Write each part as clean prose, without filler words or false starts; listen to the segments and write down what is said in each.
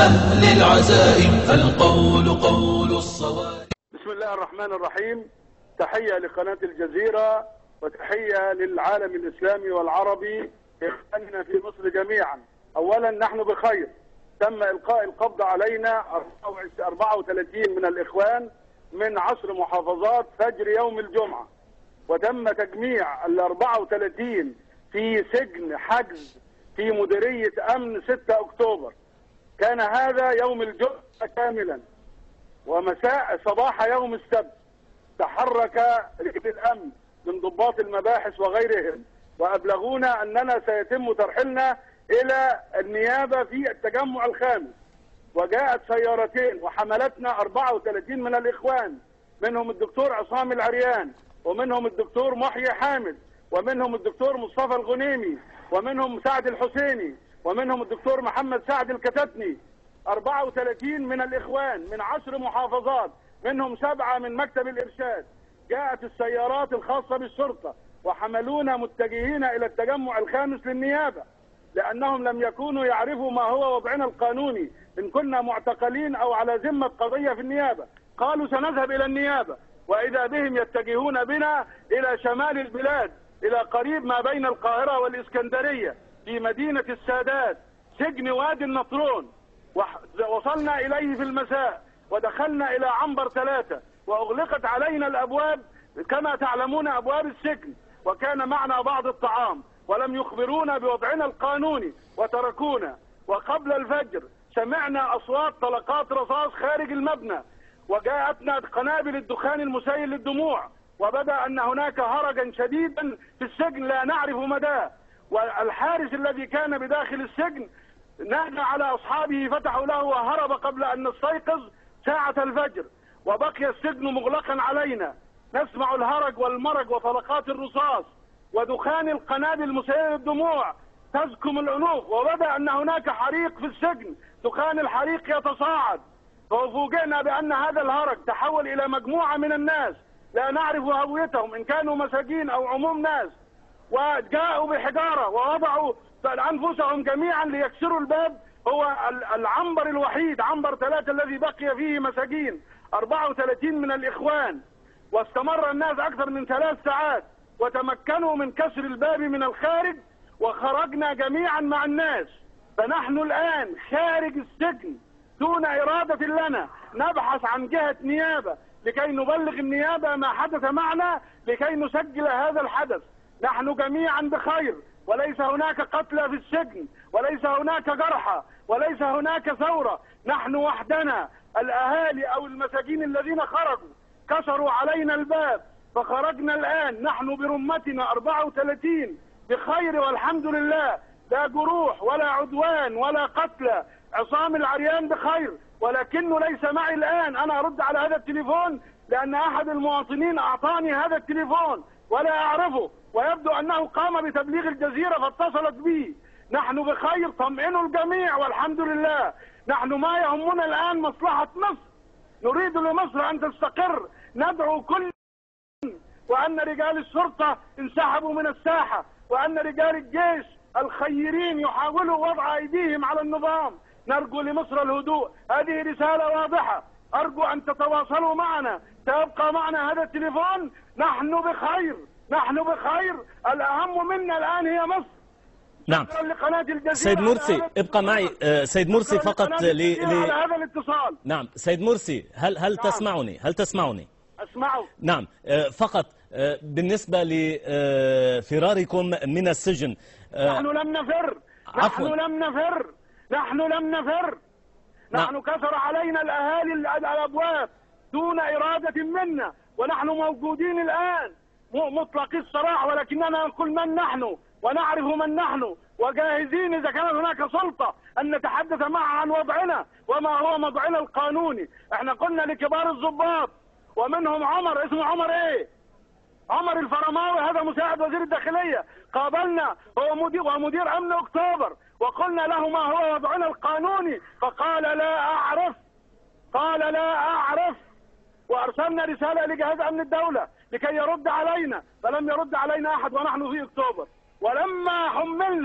أهل العزائم القول قول الصواب. بسم الله الرحمن الرحيم. تحية لقناة الجزيرة وتحية للعالم الإسلامي والعربي إخواننا في مصر جميعا. أولا نحن بخير، تم إلقاء القبض علينا 34 من الإخوان من 10 محافظات فجر يوم الجمعة، وتم تجميع ال 34 في سجن حجز في مديرية أمن 6 أكتوبر. كان هذا يوم الجمعة كاملا، ومساء صباح يوم السبت تحرك رجال الأمن من ضباط المباحث وغيرهم وأبلغونا أننا سيتم ترحيلنا إلى النيابة في التجمع الخامس، وجاءت سيارتين وحملتنا 34 من الإخوان، منهم الدكتور عصام العريان، ومنهم الدكتور محيي حامد، ومنهم الدكتور مصطفى الغنيمي، ومنهم سعد الحسيني، ومنهم الدكتور محمد سعد الكتتني. 34 من الإخوان من 10 محافظات، منهم 7 من مكتب الإرشاد. جاءت السيارات الخاصة بالشرطة وحملونا متجهين إلى التجمع الخامس للنيابة، لأنهم لم يكونوا يعرفوا ما هو وضعنا القانوني، إن كنا معتقلين أو على ذمة قضية في النيابة. قالوا سنذهب إلى النيابة، وإذا بهم يتجهون بنا إلى شمال البلاد، إلى قريب ما بين القاهرة والإسكندرية في مدينة السادات، سجن وادي النطرون. وصلنا إليه في المساء ودخلنا إلى عنبر 3 وأغلقت علينا الأبواب كما تعلمون أبواب السجن، وكان معنا بعض الطعام، ولم يخبرونا بوضعنا القانوني وتركونا. وقبل الفجر سمعنا أصوات طلقات رصاص خارج المبنى، وجاءتنا قنابل الدخان المسيل للدموع، وبدأ أن هناك هرجا شديدا في السجن لا نعرف مداه. والحارس الذي كان بداخل السجن نادى على أصحابه فتحوا له وهرب قبل أن نستيقظ ساعة الفجر، وبقي السجن مغلقا علينا. نسمع الهرج والمرج وطلقات الرصاص ودخان القنابل المسيلة للدموع تزكم الأنوف، وبدأ أن هناك حريق في السجن، دخان الحريق يتصاعد. ففوجئنا بأن هذا الهرج تحول إلى مجموعة من الناس لا نعرف هويتهم إن كانوا مساجين أو عموم ناس، وجاءوا بحجارة ووضعوا أنفسهم جميعا ليكسروا الباب. هو العنبر الوحيد عنبر 3 الذي بقي فيه مساجين 34 من الإخوان، واستمر الناس أكثر من 3 ساعات وتمكنوا من كسر الباب من الخارج، وخرجنا جميعا مع الناس. فنحن الآن خارج السجن دون إرادة لنا نبحث عن جهة نيابة لكي نبلغ النيابة ما حدث معنا، لكي نسجل هذا الحدث. نحن جميعا بخير، وليس هناك قتلى في السجن، وليس هناك جرحى، وليس هناك ثورة. نحن وحدنا الأهالي أو المساجين الذين خرجوا كسروا علينا الباب، فخرجنا الآن نحن برمتنا 34 بخير والحمد لله، لا جروح ولا عدوان ولا قتلى. عصام العريان بخير، ولكنه ليس معي الآن. أنا أرد على هذا التليفون لأن أحد المواطنين أعطاني هذا التليفون ولا أعرفه، ويبدو أنه قام بتبليغ الجزيرة فاتصلت بي. نحن بخير، طمئنوا الجميع والحمد لله. نحن ما يهمنا الآن مصلحة مصر، نريد لمصر أن تستقر. ندعو كل وأن رجال الشرطة انسحبوا من الساحة، وأن رجال الجيش الخيرين يحاولوا وضع أيديهم على النظام. نرجو لمصر الهدوء. هذه رسالة واضحة، أرجو أن تتواصلوا معنا. سيبقى معنا هذا التليفون. نحن بخير، نحن بخير. الأهم منا الآن هي مصر. نعم سيد مرسي ابقى معي. سيد مرسي فقط على هذا الاتصال. نعم سيد مرسي هل تسمعني؟ هل تسمعني؟ أسمعه. نعم فقط بالنسبة لفراركم من السجن. نحن لم نفر، نحن لم نفر، نحن لم نفر. نحن كسر علينا الأهالي الأبواب دون إرادة منا، ونحن موجودين الآن مطلقي السراح، ولكننا نقول من نحن ونعرف من نحن، وجاهزين إذا كانت هناك سلطة أن نتحدث معها عن وضعنا وما هو وضعنا القانوني. احنا قلنا لكبار الضباط ومنهم عمر، اسمه عمر ايه؟ عمر الفرماوي، هذا مساعد وزير الداخلية. قابلنا هو مدير أمن أكتوبر وقلنا له ما هو وضعنا القانوني، فقال لا أعرف، قال لا أعرف. وأرسلنا رسالة لجهاز أمن الدولة لكي يرد علينا، فلم يرد علينا أحد ونحن في أكتوبر. ولما حملنا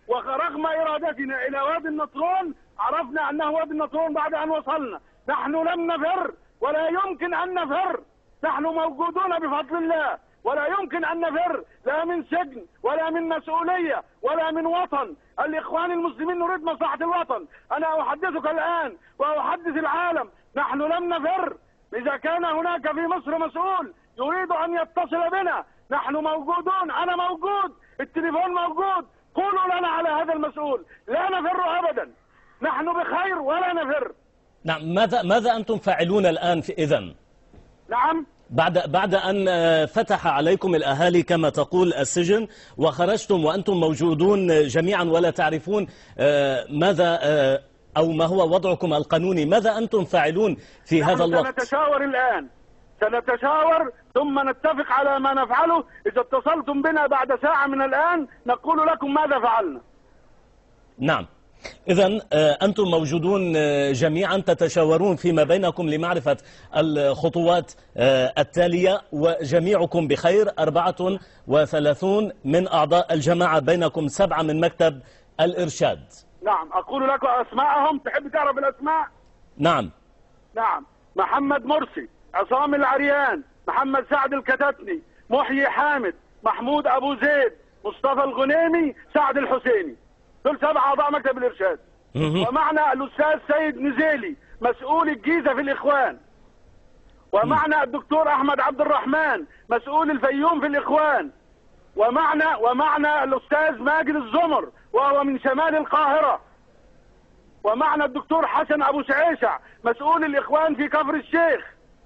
ورغم إرادتنا إلى وادي النطرون عرفنا أنه وادي النطرون بعد أن وصلنا. نحن لم نفر ولا يمكن أن نفر، نحن موجودون بفضل الله، ولا يمكن أن نفر لا من سجن ولا من مسؤولية ولا من وطن. الإخوان المسلمين نريد مصلحة الوطن. أنا أحدثك الآن وأحدث العالم، نحن لم نفر. إذا كان هناك في مصر مسؤول يريد أن يتصل بنا نحن موجودون، أنا موجود، التليفون موجود، قولوا لنا على هذا المسؤول. لا نفر أبدا، نحن بخير ولا نفر. نعم، ماذا أنتم فاعلون الآن إذن؟ نعم، بعد أن فتح عليكم الأهالي كما تقول السجن وخرجتم وأنتم موجودون جميعا ولا تعرفون ماذا أو ما هو وضعكم القانوني، ماذا أنتم فاعلون في هذا الوقت؟ سنتشاور الآن، سنتشاور ثم نتفق على ما نفعله. إذا اتصلتم بنا بعد ساعة من الآن نقول لكم ماذا فعلنا. نعم، إذن أنتم موجودون جميعا تتشاورون فيما بينكم لمعرفة الخطوات التالية، وجميعكم بخير. 34 من أعضاء الجماعة، بينكم 7 من مكتب الإرشاد. نعم، أقول لكم أسماءهم، تحب تعرف الأسماء؟ نعم. محمد مرسي، عصام العريان، محمد سعد الكتتني، محيي حامد، محمود أبو زيد، مصطفى الغنيمي، سعد الحسيني. دول 7 أعضاء مكتب الإرشاد. ومعنا الأستاذ سيد نزيلي مسؤول الجيزة في الإخوان. ومعنا الدكتور أحمد عبد الرحمن مسؤول الفيوم في الإخوان. ومعنا الأستاذ ماجد الزمر وهو من شمال القاهرة. ومعنا الدكتور حسن أبو شعيشع مسؤول الإخوان في كفر الشيخ.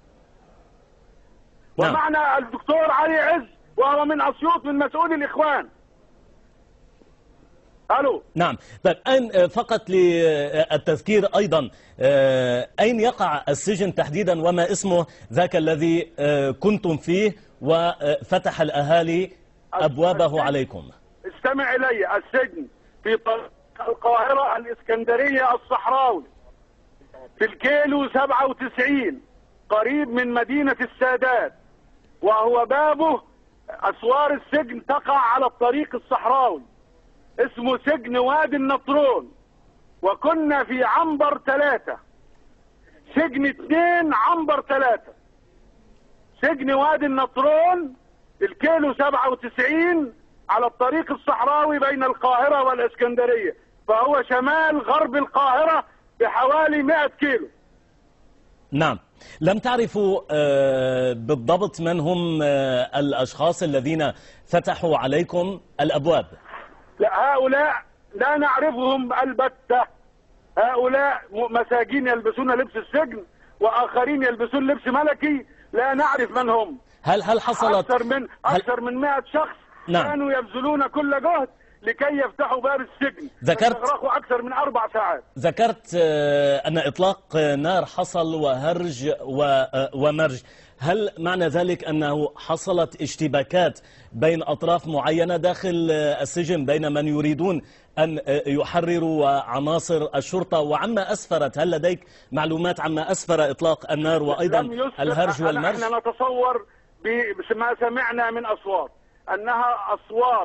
ومعنا الدكتور علي عز وهو من أسيوط من مسؤول الإخوان. ألو. نعم، طيب أين فقط للتذكير أيضا أين يقع السجن تحديدا وما اسمه ذاك الذي كنتم فيه وفتح الأهالي أبوابه عليكم؟ استمع إلي، السجن في القاهرة الإسكندرية الصحراوي في الكيلو 97 قريب من مدينة السادات، وهو بابه أسوار السجن تقع على الطريق الصحراوي، اسمه سجن وادي النطرون. وكنا في عنبر 3، سجن 2 عنبر 3. سجن وادي النطرون الكيلو 97 على الطريق الصحراوي بين القاهرة والإسكندرية، فهو شمال غرب القاهرة بحوالي 100 كيلو. نعم، لم تعرفوا بالضبط من هم الأشخاص الذين فتحوا عليكم الأبواب؟ لا، هؤلاء لا نعرفهم البتة. هؤلاء مساجين يلبسون لبس السجن وآخرين يلبسون لبس ملكي، لا نعرف من هم. هل حصلت أكثر من 100 شخص نعم. كانوا يبذلون كل جهد لكي يفتحوا باب السجن. استغرقوا أكثر من 4 ساعات. ذكرت أن إطلاق نار حصل وهرج ومرج، هل معنى ذلك أنه حصلت اشتباكات بين أطراف معينة داخل السجن بين من يريدون أن يحرروا عناصر الشرطة؟ وعما أسفرت، هل لديك معلومات عما أسفر إطلاق النار وأيضا الهرج والمرج؟ نحن نتصور بما سمعنا من أصوات أنها أصوات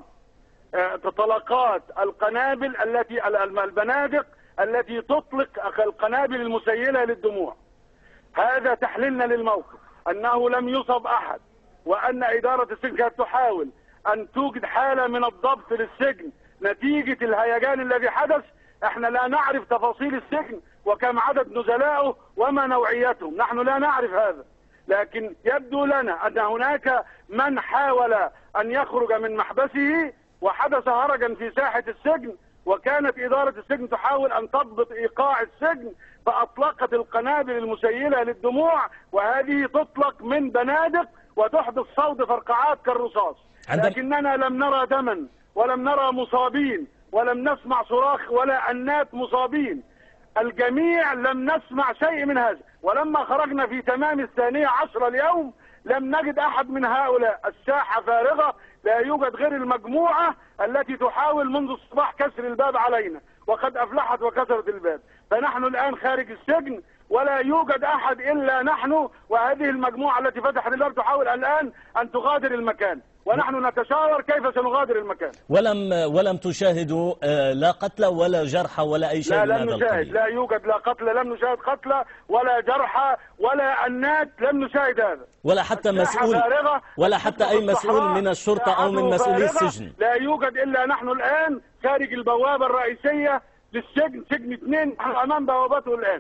تطلقات القنابل البنادق التي تطلق القنابل المسيلة للدموع. هذا تحليلنا للموقف، أنه لم يصب أحد، وأن إدارة السجن كانت تحاول أن توجد حالة من الضبط للسجن نتيجة الهيجان الذي حدث. احنا لا نعرف تفاصيل السجن وكم عدد نزلائه وما نوعيتهم، نحن لا نعرف هذا، لكن يبدو لنا أن هناك من حاول أن يخرج من محبسه وحدث هرجا في ساحة السجن، وكانت إدارة السجن تحاول أن تضبط إيقاع السجن فأطلقت القنابل المسيلة للدموع، وهذه تطلق من بنادق وتحدث صوت فرقعات كالرصاص. لكننا لم نرى دما ولم نرى مصابين ولم نسمع صراخ ولا أنات مصابين، الجميع لم نسمع شيء من هذا. ولما خرجنا في تمام 12 اليوم لم نجد أحد من هؤلاء، الساحة فارغة، لا يوجد غير المجموعة التي تحاول منذ الصباح كسر الباب علينا، وقد أفلحت وكسرت الباب. فنحن الآن خارج السجن ولا يوجد أحد إلا نحن وهذه المجموعة التي فتحت الباب تحاول الآن أن تغادر المكان، ونحن نتشاور كيف سنغادر المكان. ولم تشاهدوا لا قتلى ولا جرحى ولا أي شيء من هذا القبيل؟ لا، لم نشاهد، لا يوجد لا قتلى، لم نشاهد قتلى ولا جرحى ولا أنات، لم نشاهد هذا. ولا حتى مسؤول، ولا حتى أي مسؤول من الشرطة أو من مسؤولي السجن؟ لا يوجد إلا نحن الآن خارج البوابة الرئيسية للسجن، سجن 2 نحن أمام بوابته الآن.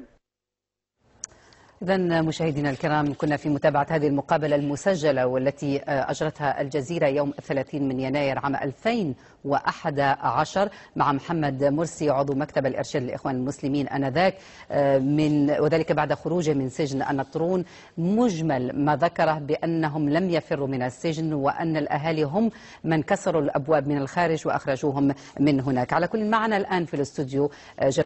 إذن مشاهدينا الكرام، كنا في متابعة هذه المقابلة المسجلة والتي أجرتها الجزيرة يوم 30 من يناير عام 2011 مع محمد مرسي عضو مكتب الإرشاد للإخوان المسلمين آنذاك، وذلك بعد خروجه من سجن النطرون. مجمل ما ذكره بأنهم لم يفروا من السجن وأن الأهالي هم من كسروا الأبواب من الخارج وأخرجوهم من هناك. على كل، معنا الآن في الاستوديو